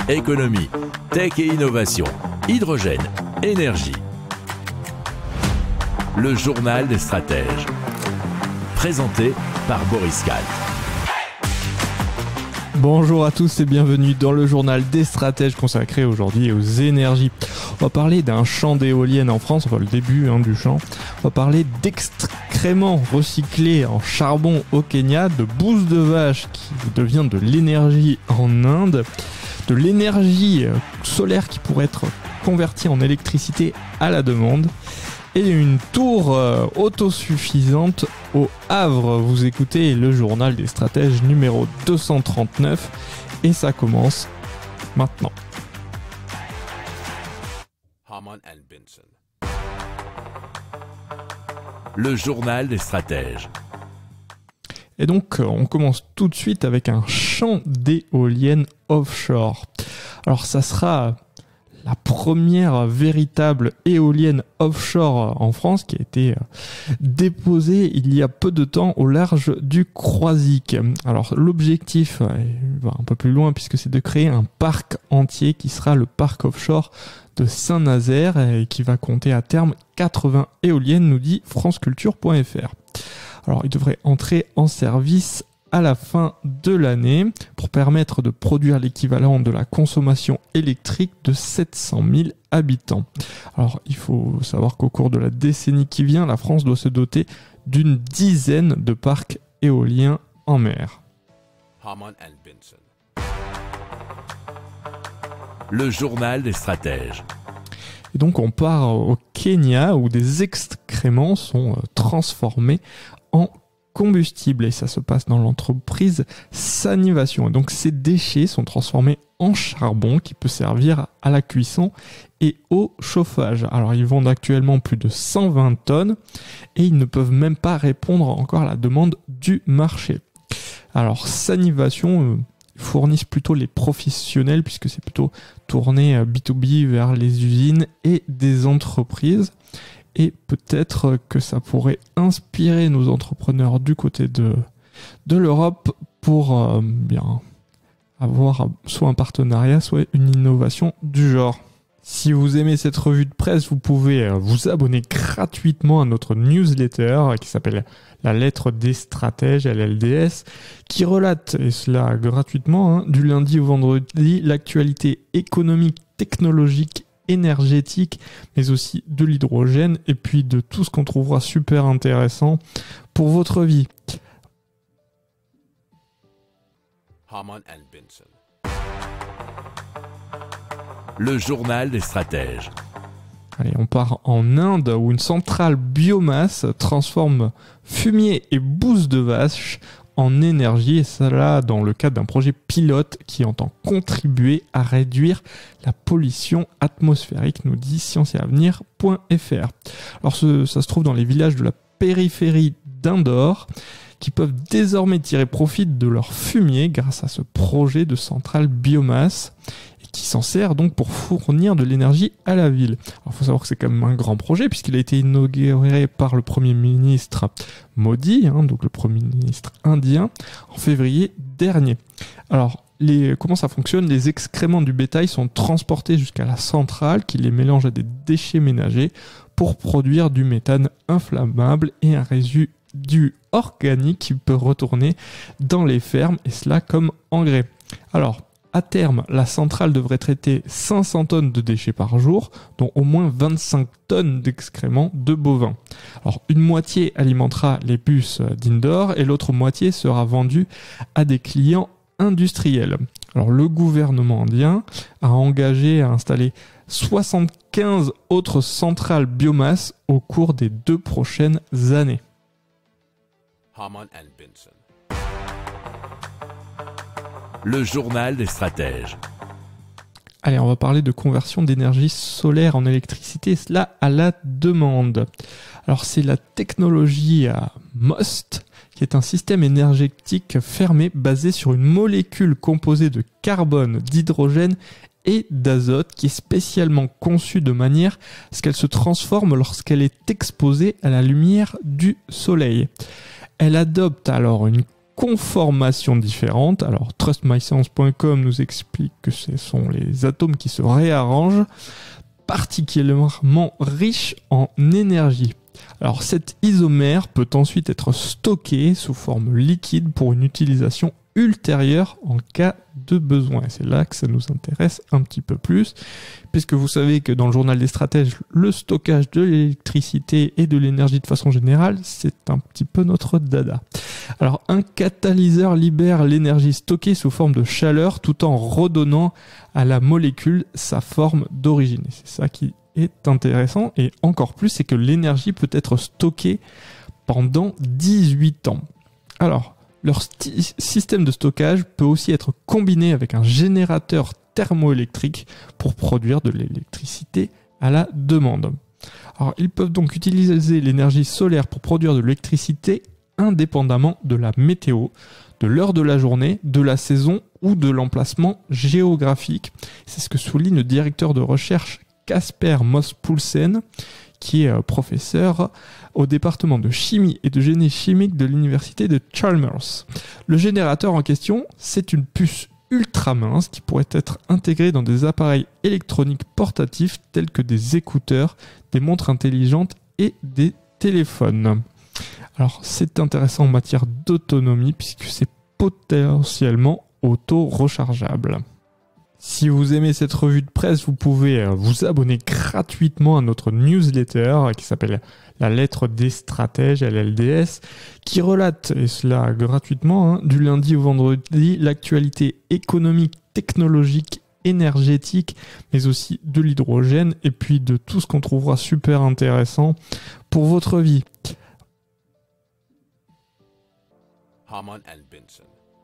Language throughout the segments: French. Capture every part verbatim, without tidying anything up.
économie, tech et innovation, hydrogène, énergie. Le journal des stratèges. Présenté par Boris Kalt. Bonjour à tous et bienvenue dans le journal des stratèges consacré aujourd'hui aux énergies. On va parler d'un champ d'éoliennes en France, enfin le début hein, du champ. On va parler d'excréments recyclés en charbon au Kenya, de bouse de vache qui devient de l'énergie en Inde, de l'énergie solaire qui pourrait être convertie en électricité à la demande, et une tour euh, autosuffisante au Havre. Vous écoutez le journal des stratèges numéro deux cent trente-neuf et ça commence maintenant. Le journal des stratèges. Et donc, on commence tout de suite avec un champ d'éoliennes offshore. Alors, ça sera la première véritable éolienne offshore en France qui a été déposée il y a peu de temps au large du Croisic. Alors l'objectif va un peu plus loin puisque c'est de créer un parc entier qui sera le parc offshore de Saint-Nazaire et qui va compter à terme quatre-vingts éoliennes, nous dit franceculture point f r. Alors il devrait entrer en service à la fin de l'année pour permettre de produire l'équivalent de la consommation électrique de sept cent mille habitants. Alors il faut savoir qu'au cours de la décennie qui vient, la France doit se doter d'une dizaine de parcs éoliens en mer. Le journal des stratèges. Et donc on part au Kenya où des excréments sont transformés en combustible et ça se passe dans l'entreprise Sanivation. Et donc ces déchets sont transformés en charbon qui peut servir à la cuisson et au chauffage. Alors ils vendent actuellement plus de cent vingt tonnes et ils ne peuvent même pas répondre encore à la demande du marché. Alors Sanivation euh, fournissent plutôt les professionnels puisque c'est plutôt tourné B deux B vers les usines et des entreprises. Et peut-être que ça pourrait inspirer nos entrepreneurs du côté de, de l'Europe pour euh, bien avoir soit un partenariat, soit une innovation du genre. Si vous aimez cette revue de presse, vous pouvez vous abonner gratuitement à notre newsletter qui s'appelle La Lettre des Stratèges, L L D S, qui relate, et cela gratuitement, hein, du lundi au vendredi, l'actualité économique, technologique, énergétique, mais aussi de l'hydrogène et puis de tout ce qu'on trouvera super intéressant pour votre vie. Le journal des stratèges. Allez, on part en Inde où une centrale biomasse transforme fumier et bouse de vache en énergie, et cela dans le cadre d'un projet pilote qui entend contribuer à réduire la pollution atmosphérique, nous dit science et avenir point f r. Alors ce, ça se trouve dans les villages de la périphérie d'Indore qui peuvent désormais tirer profit de leur fumier grâce à ce projet de centrale biomasse et qui s'en sert donc pour fournir de l'énergie à la ville. Alors il faut savoir que c'est quand même un grand projet puisqu'il a été inauguré par le Premier ministre Modi, hein, donc le Premier ministre indien, en février dernier. Alors les, comment ça fonctionne ? Les excréments du bétail sont transportés jusqu'à la centrale qui les mélange à des déchets ménagers pour produire du méthane inflammable et un résidu organique qui peut retourner dans les fermes et cela comme engrais. Alors à terme, la centrale devrait traiter cinq cents tonnes de déchets par jour, dont au moins vingt-cinq tonnes d'excréments de bovins. Alors, une moitié alimentera les bus d'Indore et l'autre moitié sera vendue à des clients industriels. Alors, le gouvernement indien a engagé à installer soixante-quinze autres centrales biomasse au cours des deux prochaines années. Le journal des stratèges. Allez, on va parler de conversion d'énergie solaire en électricité, cela à la demande. Alors c'est la technologie MOST, qui est un système énergétique fermé basé sur une molécule composée de carbone, d'hydrogène et d'azote qui est spécialement conçue de manière à ce qu'elle se transforme lorsqu'elle est exposée à la lumière du soleil. Elle adopte alors une conformations différentes. Alors trust my science point com nous explique que ce sont les atomes qui se réarrangent, particulièrement riches en énergie. Alors cet isomère peut ensuite être stocké sous forme liquide pour une utilisation ultérieure en cas de besoin. Et c'est là que ça nous intéresse un petit peu plus, puisque vous savez que dans le journal des stratèges, le stockage de l'électricité et de l'énergie de façon générale, c'est un petit peu notre dada. Alors un catalyseur libère l'énergie stockée sous forme de chaleur tout en redonnant à la molécule sa forme d'origine. Et c'est ça qui est intéressant, et encore plus, c'est que l'énergie peut être stockée pendant dix-huit ans. Alors, leur sti- système de stockage peut aussi être combiné avec un générateur thermoélectrique pour produire de l'électricité à la demande. Alors, ils peuvent donc utiliser l'énergie solaire pour produire de l'électricité indépendamment de la météo, de l'heure de la journée, de la saison ou de l'emplacement géographique. C'est ce que souligne le directeur de recherche Casper Moss-Poulsen, qui est professeur au département de chimie et de génie chimique de l'université de Chalmers. Le générateur en question, c'est une puce ultra mince qui pourrait être intégrée dans des appareils électroniques portatifs tels que des écouteurs, des montres intelligentes et des téléphones. Alors c'est intéressant en matière d'autonomie puisque c'est potentiellement auto-rechargeable. Si vous aimez cette revue de presse, vous pouvez vous abonner gratuitement à notre newsletter qui s'appelle La Lettre des Stratèges, L L D S, qui relate, et cela gratuitement, hein, du lundi au vendredi, l'actualité économique, technologique, énergétique, mais aussi de l'hydrogène, et puis de tout ce qu'on trouvera super intéressant pour votre vie. Harman and Benson.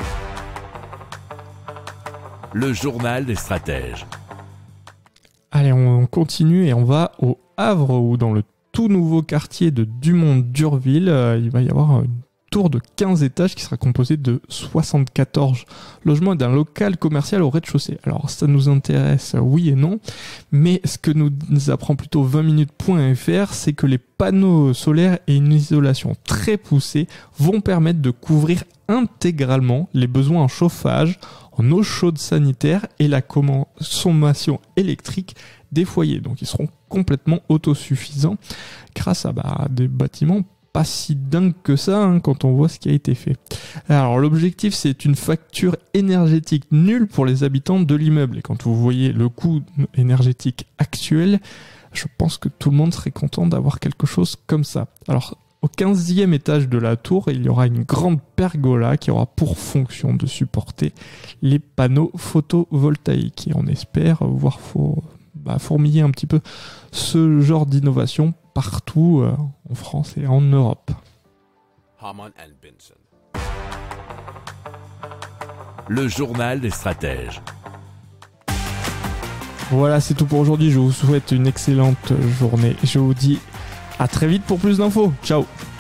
Le journal des stratèges. Allez, on continue et on va au Havre où dans le tout nouveau quartier de Dumont-Durville, euh, il va y avoir une tour de quinze étages qui sera composée de soixante-quatorze logements et d'un local commercial au rez-de-chaussée. Alors ça nous intéresse, oui et non, mais ce que nous apprend plutôt vingt minutes point f r, c'est que les panneaux solaires et une isolation très poussée vont permettre de couvrir intégralement les besoins en chauffage, en eau chaude sanitaire et la consommation électrique des foyers. Donc ils seront complètement autosuffisants grâce à bah, des bâtiments pas si dingues que ça hein, quand on voit ce qui a été fait. Alors l'objectif, c'est une facture énergétique nulle pour les habitants de l'immeuble. Et quand vous voyez le coût énergétique actuel, je pense que tout le monde serait content d'avoir quelque chose comme ça. Alors au quinzième étage de la tour, il y aura une grande pergola qui aura pour fonction de supporter les panneaux photovoltaïques. Et on espère voir four, bah, fourmiller un petit peu ce genre d'innovation partout euh, en France et en Europe. Harman and Benson. Le journal des stratèges. Voilà, c'est tout pour aujourd'hui. Je vous souhaite une excellente journée. Je vous dis à très vite pour plus d'infos. Ciao.